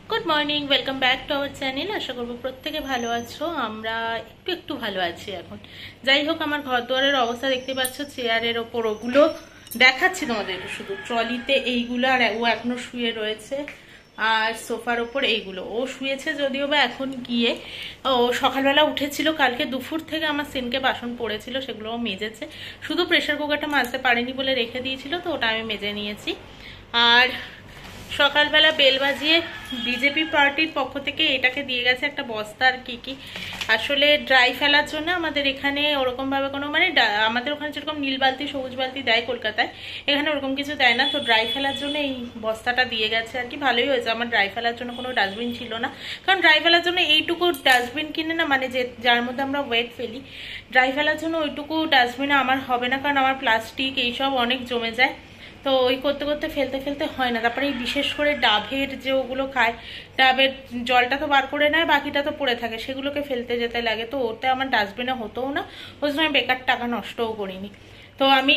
Good morning, welcome back to our channel. আশা করবো প্রত্যেকে ভালো আছো। আমরা একটু একটু ভালো আছি এখন। যাই হোক, আমার ঘর দুয়ারের অবস্থা দেখতে পাচ্ছ। চেয়ারের ওপর ওগুলো দেখাচ্ছি তোমাদের, শুধু ট্রলিতে এইগুলো, আর ও এখনো শুয়ে রয়েছে। আর সোফার ওপর এইগুলো ও শুয়েছে, যদিও বা এখন গিয়ে ও সকালবেলা উঠেছিল। কালকে দুপুর থেকে আমার সিনকে বাসন পড়েছিল, সেগুলো ও মেজেছে। শুধু প্রেশার কুকারটা মাজতে পারেনি বলে রেখে দিয়েছিল, তো ওটা আমি মেজে নিয়েছি। আর সকালবেলা বেল বাজিয়ে বিজেপি পার্টির পক্ষ থেকে এটাকে দিয়ে গেছে একটা বস্তা। আর কি কি আসলে ড্রাই ফেলার জন্য আমাদের এখানে ওরকম ভাবে কোনো আমাদের ওখানে যেরকম নীল বালতি সবুজ বালতি দেয় কলকাতায়, এখানে ওরকম কিছু দেয় না। তো ড্রাই ফেলার জন্য এই বস্তাটা দিয়ে গেছে আর কি। ভালোই হয়েছে, আমার ড্রাই ফেলার জন্য কোনো ডাস্টবিন ছিল না। কারণ ড্রাই ফেলার জন্য এইটুকু ডাস্টবিন কিনে না, যে যার মধ্যে আমরা ওয়েট ফেলি, ড্রাই ফেলার জন্য ওইটুকু ডাস্টবিনে আমার হবে না। কারণ আমার প্লাস্টিক এইসব অনেক জমে যায়, তো ওই করতে করতে ফেলতে ফেলতে হয় না। তারপরে এই বিশেষ করে ডাবের যে ওগুলো খায়, ডাবের জলটা তো বার করে নেয়, বাকিটা তো পড়ে থাকে, সেগুলোকে ফেলতে যেতে লাগে। তো ওতে আমার ডাস্টবিনে হতোও না, ওই সময় বেকার টাকা নষ্টও করিনি। তো আমি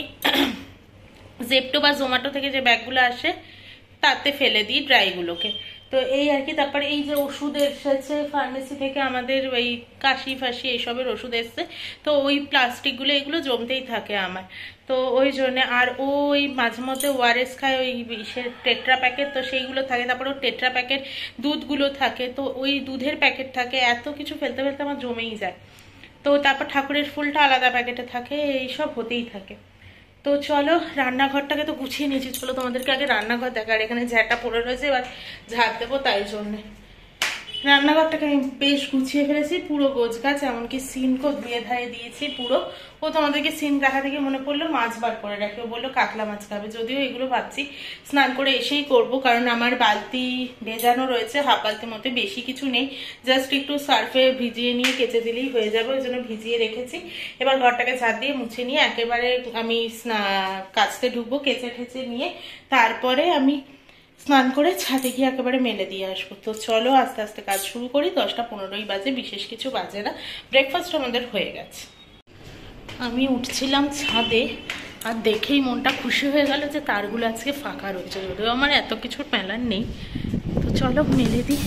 জেপ্টো বা জোম্যাটো থেকে যে ব্যাগগুলো আসে তাতে ফেলে দিই ড্রাইগুলোকে। তো এই আর কি। তারপরে এই যে ওষুধ এসেছে ফার্মেসি থেকে, আমাদের ওই কাশি ফাঁসি এইসবের ওষুধ এসছে, তো ওই প্লাস্টিকগুলো এগুলো জমতেই থাকে আমার। তো ওই জন্যে। আর ওই মাঝে মধ্যে ওআরএস খায়, ওই টেট্রা প্যাকেট, তো সেইগুলো থাকে। তারপরে ওই টেট্রা প্যাকেট দুধগুলো থাকে, তো ওই দুধের প্যাকেট থাকে। এত কিছু ফেলতে ফেলতে আমার জমেই যায়। তো তারপর ঠাকুরের ফুলটা আলাদা প্যাকেটে থাকে, এইসব হতেই থাকে। তো চলো, রান্নাঘরটাকে তো গুছিয়ে নিয়েছি, চলো তোমাদেরকে আগে রান্নাঘর দেখার। এখানে ঝ্যাঁটা পড়ে রয়েছে, এবার ঝাড় দেবো, তাই জন্যে রান্নাঘরটাকে আমি বেশ গুছিয়ে ফেলেছি, পুরো গোছগাছ। এমনকি সিনকো ধুয়ে ধারে দিয়েছি পুরো। ও তোমাদেরকে সিন দেখা থেকে মনে পড়লো মাছ বার করে রাখে, ও বললো কাতলা মাছ খাবে। যদিও এগুলো ভাবছি স্নান করে এসেই করব, কারণ আমার বালতি ভেজানো রয়েছে, হাফ বালতির মধ্যে, বেশি কিছু নেই। জাস্ট একটু সার্ফে ভিজিয়ে নিয়ে কেচে দিলেই হয়ে যাবে, ওই জন্য ভিজিয়ে রেখেছি। এবার ঘরটাকে ঝাড় দিয়ে মুছে নিয়ে একেবারে আমি কাচতে ঢুকবো, কেচে ঠেচে নিয়ে তারপরে আমি স্নান করে ছাদে গিয়ে একেবারে মেলে দিয়ে আসবো। তো চলো আস্তে আস্তে কাজ শুরু করি। 10টা 15ই বাজে, বিশেষ কিছু বাজে না। ব্রেকফাস্ট আমাদের হয়ে গেছে। আমি উঠছিলাম ছাদে, আর দেখেই মনটা খুশি হয়ে গেল যে তারগুলো আজকে ফাঁকা রয়েছে। যদিও আমার এত কিছুর প্যালার নেই, তো চলো মেলে দিই।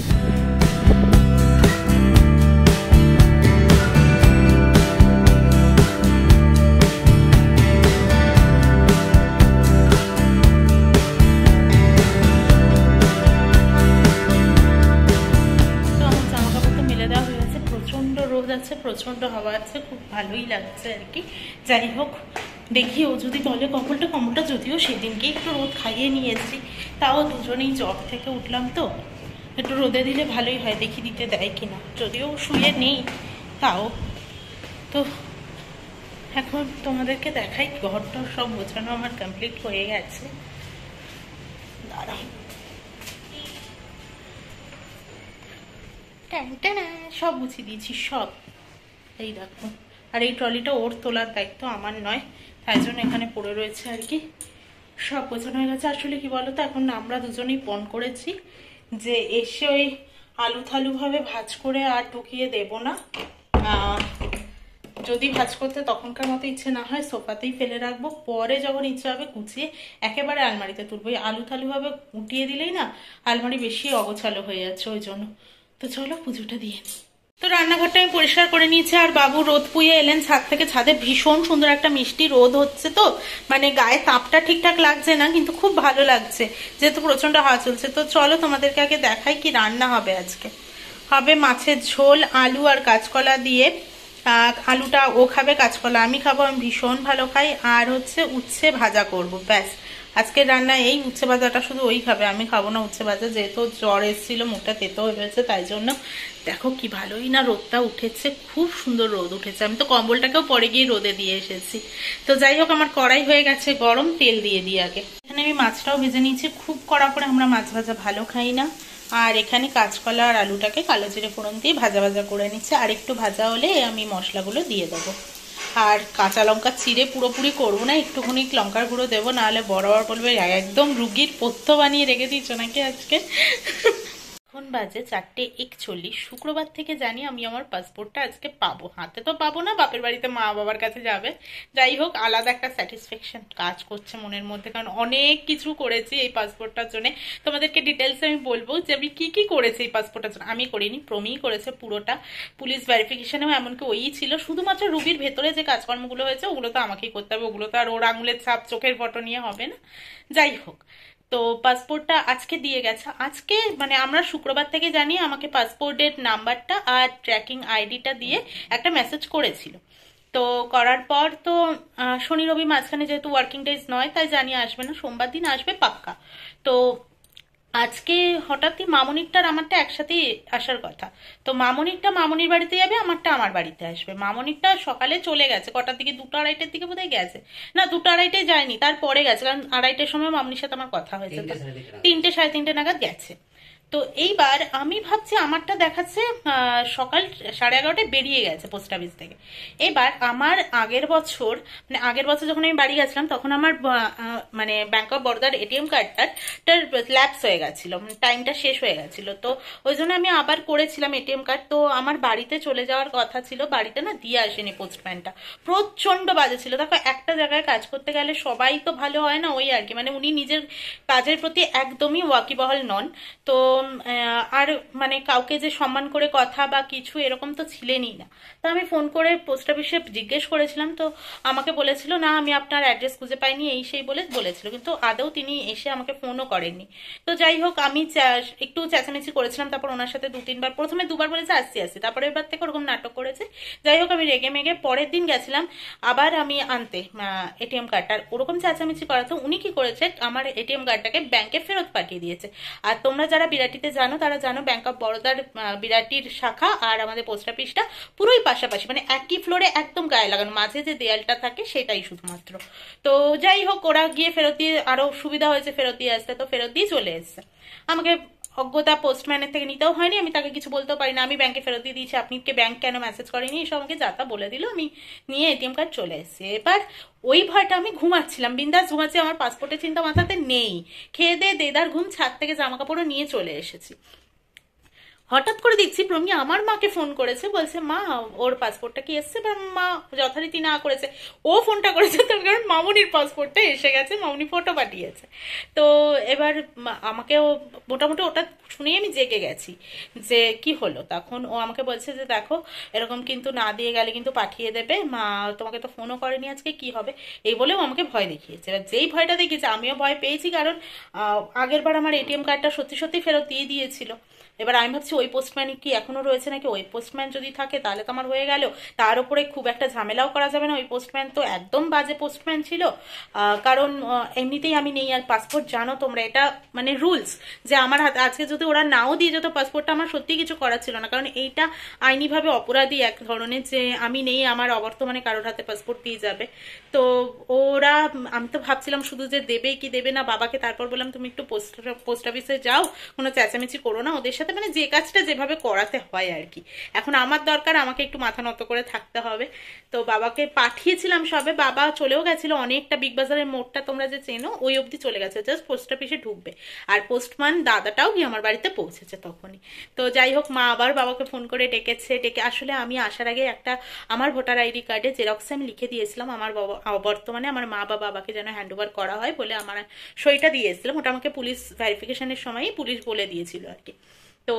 প্রচন্ড হাওয়া আছে, খুব ভালোই লাগছে আর কি। যাই হোক, দেখি ও যদি তলে কম্বলটা যদিও সেদিনকে একটু রোদ খাইয়ে নিয়েছি, তাও দুজনেই জ্বর থেকে উঠলাম, তো একটু রোদে দিলে ভালোই হয়। দেখি দিতে দেয় কিনা, যদিও শুয়ে নেই তাও। তো এখন তোমাদেরকে দেখাই, ঘরটা সব গোছানো আমার কমপ্লিট হয়ে গেছে। দাঁড়াও, সব গুছিয়ে দিয়েছি সব, এই দেখো। আর এই ট্রলিটা ওর তোলার দায়িত্ব আমার নয়, তাই জন্য এখানে পড়ে রয়েছে আর কি। সব গোছানো হয়ে গেছে। আসলে কি বলতো, এখন আমরা দুজনেই পণ করেছি যে এসে ওই আলু থালু ভাবে ভাজ করে আর টুকিয়ে দেব না। যদি ভাজ করতে তখনকার মতো ইচ্ছে না হয়, সোফাতেই ফেলে রাখবো। পরে যখন ইচ্ছে হবে গুছিয়ে একেবারে আলমারিতে তুলবো। এই আলু থালু ভাবে উঠিয়ে দিলেই না আলমারি বেশি অগোছালো হয়ে যাচ্ছে, ওই জন্য। তো চলো পুজোটা দিয়ে নিই। তো রান্নাঘরটা আমি পরিষ্কার করে নিয়েছি, আর বাবু রোদ পুয়ে এলেন ছাদ থেকে। ছাদে ভীষণ সুন্দর একটা মিষ্টি রোদ হচ্ছে, তো গায়ে তাপটা ঠিকঠাক লাগছে না, কিন্তু খুব ভালো লাগছে যেহেতু প্রচন্ড হাওয়া চলছে। তো চলো তোমাদেরকে আগে দেখাই কি রান্না হবে আজকে। হবে মাছের ঝোল, আলু আর কাঁচকলা দিয়ে। আলুটা ও খাবে, কাঁচকলা আমি খাবো, আমি ভীষণ ভালো খাই। আর হচ্ছে উচ্ছে ভাজা করব, ব্যাস। আজকের রান্না এই। উচ্ছে ভাজাটা শুধু ওই খাবে, আমি খাবো না উচ্ছে ভাজা, যেহেতু জ্বর এসেছিল, মুখটা তেতো হয়ে রয়েছে, তাই জন্য। দেখো কি ভালোই না রোদটা উঠেছে, খুব সুন্দর রোদ উঠেছে। আমি তো কম্বলটাকেও পরে গিয়ে রোদে দিয়ে এসেছি। তো যাই হোক, আমার কড়াই হয়ে গেছে গরম, তেল দিয়ে দিই আগে। এখানে আমি মাছটাও ভেজে নিয়েছি, খুব কড়া করে আমরা মাছ ভাজা ভালো খাই না। আর এখানে কাঁচকলা আর আলুটাকে কালো জিরে ফোড়ন দিয়ে ভাজা ভাজা করে নিচ্ছে। আর একটু ভাজা হলে আমি মশলাগুলো দিয়ে দেবো। আর কাঁচা লঙ্কা চিড়ে পুরোপুরি করবো না, একটুখানি লঙ্কার গুঁড়ো দেবো, নাহলে বড় বড় বলবে একদম রুগীর পথ্য বানিয়ে রেখে দিচ্ছ নাকি আজকে। এখন এখন বাজে 4:41। শুক্রবার থেকে জানি আমি আমার পাসপোর্টটা আজকে পাবো। হাতে তো পাবো না, বাপের বাড়িতে মা বাবার কাছে যাবে। যাই হোক, আলাদা একটা স্যাটিসফ্যাকশন কাজ করছে মনের মধ্যে, কারণ অনেক কিছু করেছি এই পাসপোর্টটার জন্য। তোমাদেরকে ডিটেলসে আমি বলবো যে আমি কি কি করেছি এই পাসপোর্টটার জন্য। আমি করিনি, প্রমিই করেছে পুরোটা। পুলিশ ভেরিফিকেশনেও এমনকি ওই ছিল। শুধুমাত্র রুবির ভেতরে যে কাজকর্মগুলো হয়েছে ওগুলো তো আমাকেই করতে হবে, ওগুলো তো আর ওর আঙুলের ছাপ চোখের ফটো নিয়ে হবে না। যাই হোক, তো পাসপোর্টটা আজকে দিয়ে গেছে। আজকে মানে আমরা শুক্রবার থেকে জানি আমাকে পাসপোর্টের নাম্বারটা আর ট্র্যাকিং আইডিটা দিয়ে একটা মেসেজ করেছিল। তো করার পর তো শনি রবি মাঝখানে যেহেতু ওয়ার্কিং ডেজ নয়, তাই জানি আসবে না, সোমবার দিন আসবে পাক্কা। তো আজকে হঠাৎই মামনিরটার আমারটা একসাথেই আসার কথা। তো মামনিরটা মামনির বাড়িতে যাবে, আমারটা আমার বাড়িতে আসবে। মামনিরটা সকালে চলে গেছে, কটার দিকে, 2টা-2:30টার দিকে বোধহয় গেছে। না, 2টা-2:30টায় যায়নি, তারপরে গেছে, কারণ 2:30টার সময় মামনির সাথে আমার কথা হয়েছে। 3টে-3:30 নাগাদ গেছে। তো এইবার আমি ভাবছি আমারটা দেখাচ্ছে সকাল 11:30টায় বেরিয়ে গেছে পোস্ট অফিস থেকে। এবার আমার আগের বছর যখন আমি বাড়ি গেছিলাম তখন আমার মানে ব্যাংক অফ বরোদার এটিএম কার্ডটার ল্যাপস হয়ে গেছিল, টাইমটা শেষ হয়ে গেছিল। তো ওই জন্য আমি আবার করেছিলাম এটিএম কার্ড। তো আমার বাড়িতে চলে যাওয়ার কথা ছিল, বাড়িতে না দিয়ে আসেনি পোস্টম্যানটা। প্রচন্ড বাজে ছিল। দেখো, একটা জায়গায় কাজ করতে গেলে সবাই তো ভালো হয় না, ওই আর কি। মানে উনি নিজের কাজের প্রতি একদমই ওয়াকিবহাল নন। তো আর মানে কাউকে যে সম্মান করে কথা বা কিছু এরকম তো ছিলেনই না। তো আমি ফোন করে পোস্ট অফিসে জিজ্ঞেস করেছিলাম, তো আমাকে বলেছিল না আমি আপনার অ্যাড্রেস খুঁজে পাইনি, এই সেই বলেছিল, কিন্তু আদৌ তিনি এসে আমাকে ফোনও করেননি। তো যাই হোক, আমি একটু চেঁচামেচি করেছিলাম। তারপর ওনার সাথে 2-3বার, প্রথমে 2বার বলেছে আসছি আসছি, তারপরে এবার থেকে ওরকম নাটক করেছে। যাই হোক, আমি রেগে মেগে পরের দিন গেছিলাম আবার আমি আনতে এটিএম কার্ডটা। ওরকম চেঁচামেচি করাতে উনি কি করেছে, আমার এটিএম কার্ডটাকে ব্যাংকে ফেরত পাঠিয়ে দিয়েছে। আর তোমরা যারা বিরাটিতে জানো তারা জানো, ব্যাংক অফ বরোদার বিরাটির শাখা আর আমাদের পোস্ট অফিসটা পুরোই পাশাপাশি, মানে একই ফ্লোরে, একদম গায়ে লাগানো, মাঝে যে দেয়ালটা থাকে সেটাই শুধুমাত্র। তো যাই হোক, ওরা গিয়ে ফেরত দিয়ে আরো সুবিধা হয়েছে ফেরত দিয়ে আসতে, তো ফেরত দিয়ে চলে এসছে। আমাকে অজ্ঞতা পোস্টম্যানের থেকে নিতেও হয়নি, আমি তাকে কিছু বলতেও পারি না, আমি ব্যাংকে ফেরত দিয়ে দিয়েছি, আপনি কে ব্যাংক কেন মেসেজ করেনি, এসব আমাকে যা তা বলে দিল। আমি নিয়ে এটিএম কার্ড চলে এসেছি। এবার ওই ভয়টা, আমি ঘুমাচ্ছিলাম, বিন্দাস ঘুমাচ্ছি, আমার পাসপোর্টের চিন্তা মাথাতে নেই। খেয়ে দিয়ে দেদার ঘুম, ছাদ থেকে জামা কাপড়ও নিয়ে চলে এসেছি। হঠাৎ করে দেখছি প্রমি আমার মাকে ফোন করেছে, বলছে মা ওর পাসপোর্টটা কি এসছে। এবার মা যথারীতি না করেছে, ও ফোনটা করেছে তার কারণ মামুনির পাসপোর্টটা এসে গেছে, মামুনি ফটো পাঠিয়েছে। তো এবার আমাকেও মোটামুটি ওটা শুনেই আমি জেগে গেছি যে কি হলো। তখন ও আমাকে বলছে যে দেখো এরকম কিন্তু না দিয়ে গেলে কিন্তু পাঠিয়ে দেবে, মা তোমাকে তো ফোনও করেনি আজকে, কি হবে, এই বলেও আমাকে ভয় দেখিয়েছে। এবার যেই ভয়টা দেখিয়েছে আমিও ভয় পেয়েছি, কারণ আগের বার আমার এটিএম কার্ডটা সত্যি সত্যি ফেরত দিয়ে দিয়েছিল। এবার আমি ভাবছি ওই পোস্টম্যান কি এখনো রয়েছে নাকি, ওই পোস্টম্যান যদি থাকে তাহলে তো আমার হয়ে গেল। তার উপরে খুব একটা ঝামেলাও করা যাবে না, ওই পোস্টম্যান তো একদম বাজে পোস্টম্যান ছিল। কারণ এমনিতেই আমি নেই, আর পাসপোর্ট জানো তোমরা এটা মানে রুলস, যে আমার হাতে আজকে যদি ওরা নাও দিয়ে যেত পাসপোর্টটা, আমার সত্যি কিছু করার ছিল না, কারণ এইটা আইনিভাবে অপরাধী এক ধরনের, যে আমি নেই আমার অবর্তমানে কারোর হাতে পাসপোর্ট দিয়ে যাবে। তো ওরা, আমি তো ভাবছিলাম শুধু যে দেবে কি দেবে না, বাবাকে তারপর বললাম তুমি একটু পোস্ট অফিসে যাও, কোনো চেঁচামেচি করো না ওদের সাথে, মানে যে কাজটা যেভাবে করাতে হয় আর কি। এখন আমার দরকার, আমাকে একটু মাথা নত করে থাকতে হবে। তো বাবাকে পাঠিয়েছিলাম সবে, বাবা চলেও গেছিল অনেকটা, বিগ বাজারের মোড়টা তোমরা যে চেনো ওই অবধি চলে গেছে, জাস্ট পোস্ট অফিসে ঢুকবে। আর পোস্টম্যান দাদাটাও গিয়ে আমার বাড়িতে পৌঁছেছে তখনই। তো যাই হোক, মা আবার বাবাকে ফোন করে ডেকে আসলে আমি আসার আগে একটা আমার ভোটার আইডি কার্ডে জেরক্স আমি লিখে দিয়েছিলাম, আমার বাবা বর্তমানে আমার মা বা বাবাকে যেন হ্যান্ড ওভার করা হয় বলে আমার সইটা দিয়েছিলাম। ওটা আমাকে পুলিশ ভেরিফিকেশনের সময়ই পুলিশ বলে দিয়েছিল আর কি। তো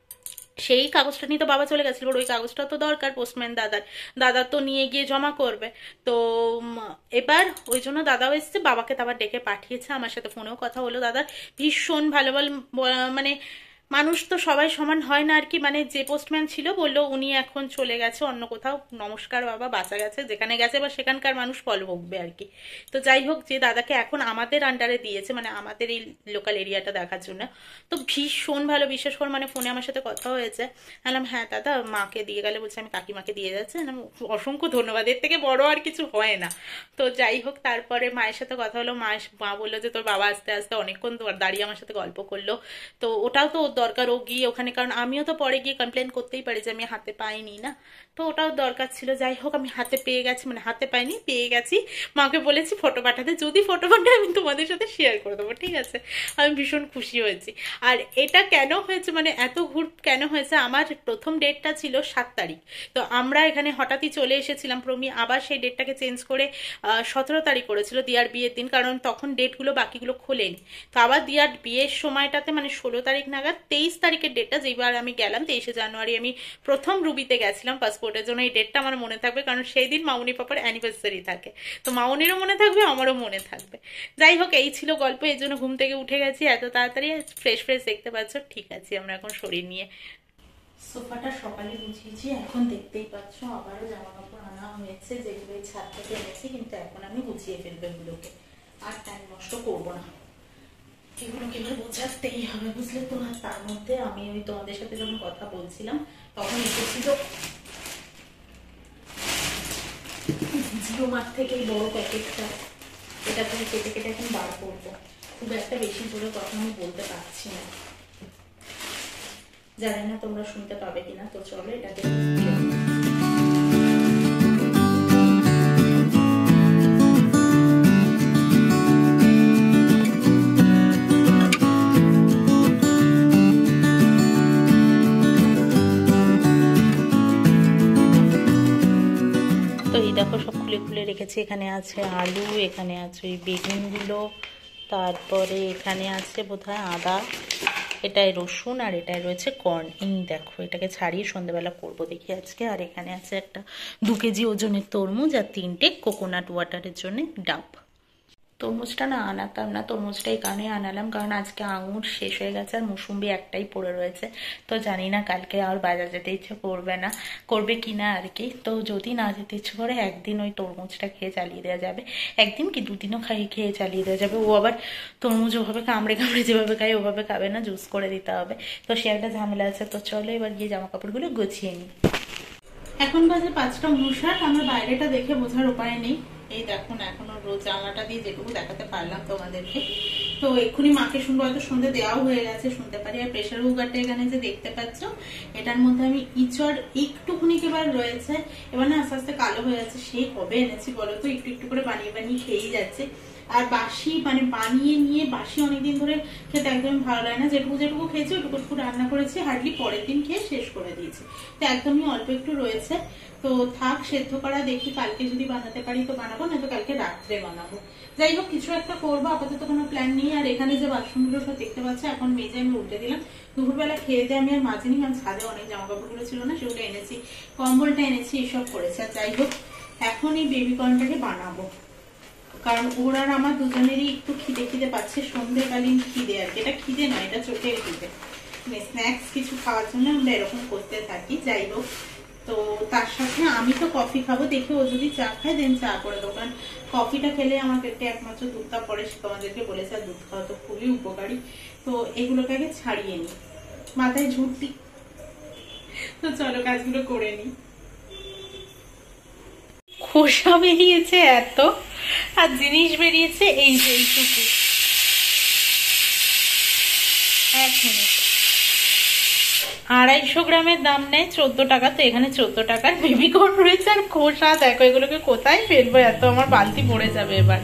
সেই কাগজটা নিয়ে তো বাবা চলে গেছিল, ওই কাগজটা তো দরকার পোস্টম্যান দাদা তো নিয়ে গিয়ে জমা করবে। তো এবার ওই জন্য দাদাও এসছে, বাবাকে তো আবার ডেকে পাঠিয়েছে, আমার সাথে ফোনেও কথা হলো। দাদার ভীষণ ভালো মানে মানুষ তো সবাই সমান হয় না আর কি। মানে যে পোস্টম্যান ছিল বললো উনি এখন চলে গেছে অন্য কোথাও, নমস্কার বাবা, বাঁচা গেছে, যেখানে গেছে বা সেখানকার মানুষ ফল ভোগবে আর কি। তো যাই হোক, যে দাদাকে এখন আমাদের আন্ডারে দিয়েছে, মানে আমাদের এই লোকাল এরিয়াটা দেখার জন্য, তো ভীষণ ভালো। বিশেষ করে মানে ফোনে আমার সাথে কথা হয়েছে, বললাম হ্যাঁ দাদা মাকে দিয়ে গেলে, বলছে আমি কাকিমাকে দিয়ে যাচ্ছে। অসংখ্য ধন্যবাদ, এর থেকে বড় আর কিছু হয় না। তো যাই হোক, তারপরে মায়ের সাথে কথা হলো, মা বললো যে তোর বাবা আস্তে আস্তে অনেকক্ষণ দাঁড়িয়ে আমার সাথে গল্প করলো। তো ওটাও তো দরকার ও গিয়ে ওখানে, কারণ আমিও তো পরে গিয়ে কমপ্লেন করতেই পারি যে আমি হাতে পাইনি না, তো ওটাও দরকার ছিল। যাই হোক আমি হাতে পেয়ে গেছি, মানে হাতে পাইনি পেয়ে গেছি। মাকে বলেছি ফটো পাঠাতে, যদি ফটো পাঠায় আমি তোমাদের সাথে শেয়ার করে দেবো, ঠিক আছে? আমি ভীষণ খুশি হয়েছি। আর এটা কেন হয়েছে, মানে এত ঘুর কেন হয়েছে, আমার প্রথম ডেটটা ছিল 7 তারিখ, তো আমরা এখানে হঠাৎই চলে এসেছিলাম। প্রমি আবার সেই ডেটটাকে চেঞ্জ করে 17 তারিখ করেছিল দিয়ার বিয়ের দিন, কারণ তখন ডেটগুলো বাকিগুলো খোলেনি। তো আবার দিয়ার বিয়ের সময়টাতে মানে 16 তারিখ নাগাদ 23 তারিখের ডেটটা, যেবার আমি গেলাম 23শে জানুয়ারি আমি প্রথম রুবিতে গেছিলাম পাসপোর্টের জন্য। এই ডেটটা আমার মনে থাকবে, কারণ সেই দিন মামুনি পাপার অ্যানিভার্সারি থাকে, তো মামুনিরও মনে থাকবে আমারও মনে থাকবে। যাই হোক এই ছিল গল্প, এই জন্য ঘুম থেকে উঠে গেছি এত তাড়াতাড়ি, ফ্রেশ ফ্রেশ দেখতে পাচ্ছ। ঠিক আছে, আমরা এখন শরীর নিয়ে সোফাটা সকালে গুছিয়েছি, এখন দেখতেই পাচ্ছ আবারও জামা কাপড় আনা হয়েছে, যেগুলো এই ছাদ থেকে এনেছি, কিন্তু এখন আমি গুছিয়ে ফেলবো এগুলোকে, আর টাইম নষ্ট করবো না, এগুলো কিন্তু বোঝাতেই হবে, বুঝলে তো? আর তার মধ্যে আমি ওই তোমাদের সাথে যখন কথা বলছিলাম তখন এসেছিল জিও মার্ট থেকে এই বড় প্যাকেটটা, এটা থেকে কেটে কেটে এখন বার করবো। খুব একটা বেশি জোরে কথা আমি বলতে পারছি না, জানি না তোমরা শুনতে পাবে কিনা, তো চলো এটাকে দেখো সব খুলে খুলে রেখেছি। এখানে আছে আলু, এখানে আছে ওই বেগুনগুলো, তারপরে এখানে আছে বোধহয় আদা, এটাই রসুন, আর এটাই রয়েছে কর্ন। এই দেখো এটাকে ছাড়িয়ে সন্ধ্যাবেলা করবো দেখি আজকে। আর এখানে আছে একটা 2 কেজি ওজনের তরমুজ, আর 3টে কোকোনাট ওয়াটারের জন্য ডাব। তরমুজটা না আনাতাম না, তরমুজটা এই কারণে আনালাম কারণ আজকে আঙুর শেষ হয়ে গেছে আর মুসুম্বি একটাই পড়ে রয়েছে, তো জানি না কালকে আর বাজার যেতে ইচ্ছে করবে না, করবে কিনা আর কি। তো যদি না যেতে ইচ্ছে করে একদিন ওই তরমুজটা খেয়ে চালিয়ে দেওয়া যাবে, একদিন কি 2 দিনও খেয়ে চালিয়ে দেওয়া যাবে। ও আবার তরমুজ ওভাবে কামড়ে কামড়ে যেভাবে খায় ওভাবে খাবে না, জুস করে দিতে হবে, তো সে একটা ঝামেলা আছে। তো চলো এবার গিয়ে জামা কাপড়গুলো গুছিয়ে নিই। এখন বাজে 5:59, আমার বাইরেটা দেখে বোঝার উপায় নেই। এই দেখুন এখনো রোজ জানলাটা দিয়ে যেটুকু দেখাতে পারলাম তোমাদেরকে। তো এক্ষুনি মাকে শুনবো, হয়তো সন্ধ্যে দেওয়াও হয়ে গেছে, শুনতে পারি। আর প্রেশার কুকারটা এখানে যে দেখতে পাচ্ছ, এটার মধ্যে আমি ইঁচড় একটুখানি এবার রয়েছে, এবার না আস্তে আস্তে কালো হয়ে যাচ্ছে। সেই কবে এনেছি বলো তো, একটু একটু করে বানিয়ে বানিয়ে খেয়েই যাচ্ছে। আর বাসি মানে বানিয়ে নিয়ে বাসি অনেকদিন ধরে খেতে একদম ভালো লাগে না, যেটুকু যেটুকু খেয়েছি ওটুকু একটু রান্না করেছি, হার্ডলি পরের দিন খেয়ে শেষ করে দিয়েছি, তো একদমই অল্প একটু রয়েছে। তো থাক সেদ্ধ করা, দেখি কালকে যদি বানাতে পারি তো বানাবো, না তো কালকে রাত্রে বানাবো। যাই হোক কিছু একটা করবো, আপাতত কোনো প্ল্যান নেই। আর এখানে যে বাথরুমগুলো সব দেখতে পাচ্ছি এখন মেজে আমি উল্টে দিলাম। দুপুরবেলা খেয়ে দিয়ে আমি আর মাঝিনি, কারণ ছাদে অনেক জামা কাপড়গুলো ছিল না, সেগুলো এনেছি, কম্বলটা এনেছি, এসব করেছি। আর যাই হোক এখন এই বেবি কর্নটাকে বানাবো, কারণ ওর আর আমার দুজনেরই একটু খিদে খিদে পাচ্ছে, সন্ধ্যেকালীন খিদে আর কি, এটা খিদে নয় এটা চোখের খিদে, স্ন্যাক্স কিছু খাওয়ার জন্য আমরা এরকম করতে থাকি। যাই হোক তো তার সাথে আমি তো কফি খাবো, দেখে ও যদি চা খায় দেন চা করে দেবো, কারণ কফিটা খেলে আমার পেটে একমাত্র দুধটা পড়ে, সে তোমাদেরকে বলেছে, আর দুধ খাওয়া তো খুবই উপকারী। তো এগুলোকে আগে ছাড়িয়ে নি, মাথায় ঝুঁটি। তো চলো কাজগুলো করে নি। খোসা বেরিয়েছে এত, আর জিনিস বেরিয়েছে এই যে এইটুকু। 1 মিনিট। 250 গ্রামের দাম নেয় 14 টাকা, তো এখানে 14 টাকার বেবি কর্ন রয়েছে। আর খোসা দেখো, এগুলোকে কোথায় ফেলবো, এত আমার বালতি পড়ে যাবে এবার।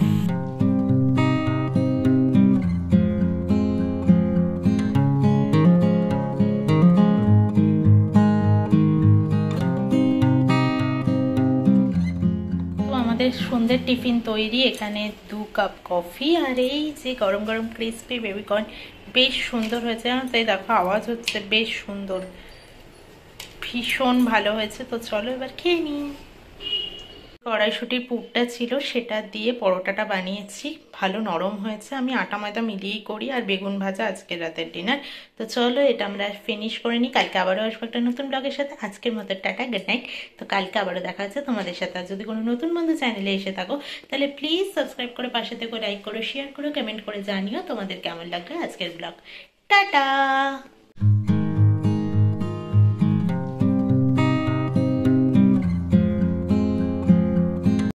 সন্ধ্যের টিফিন তৈরি, এখানে 2 কাপ কফি, আর এই যে গরম গরম ক্রিস্পি বেবি কর্ন, বেশ সুন্দর হয়েছে। তাই দেখো আওয়াজ হচ্ছে, বেশ সুন্দর, ভীষণ ভালো হয়েছে। তো চলো এবার খেয়ে নিই। কড়াইশুটির পুরটা ছিল, সেটা দিয়ে পরোটাটা বানিয়েছি, ভালো নরম হয়েছে। আমি আটা ময়দা মিলিয়েই করি। আর বেগুন ভাজা আজকের রাতের ডিনার। তো চলো এটা আমরা ফিনিশ করে নিই, কালকে আবারও আসবো একটা নতুন ব্লগের সাথে। আজকের মতো টাটা, গুড নাইট। তো কালকে আবারও দেখা হচ্ছে তোমাদের সাথে। আর যদি কোনো নতুন বন্ধু চ্যানেলে এসে থাকো তাহলে প্লিজ সাবস্ক্রাইব করে পাশে থেকে লাইক করো, শেয়ার করো, কমেন্ট করে জানিও তোমাদের কেমন লাগলো আজকের ব্লগ। টাটা।